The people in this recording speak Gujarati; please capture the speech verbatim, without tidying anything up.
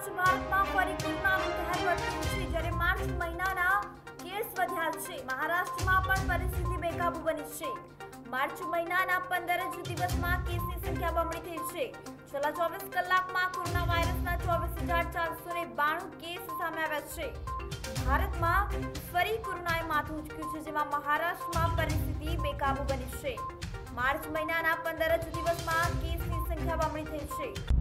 બાદ ભારતમાં ફરી કોરોનાનું કહેર વર્ત્યું છે, જ્યારે માર્ચ મહિનાના કેસ વધ્યા છે। મહારાષ્ટ્રમાં પણ પરિસ્થિતિ બેકાબુ બની છે। માર્ચ મહિનાના પંદર જ દિવસમાં કેસની સંખ્યા બમણી થઈ છે। છેલ્લા ચોવીસ કલાકમાં કોરોના વાયરસના ચોવીસ હજાર ચારસો ને બાણું કેસ સામે આવ્યા છે। ભારતમાં ફરી કોરોનાએ માથું ઉંચક્યું છે, જેમાં મહારાષ્ટ્રમાં પરિસ્થિતિ બેકાબુ બની છે। માર્ચ મહિનાના પંદર જ દિવસમાં કેસની સંખ્યા બમણી થઈ છે।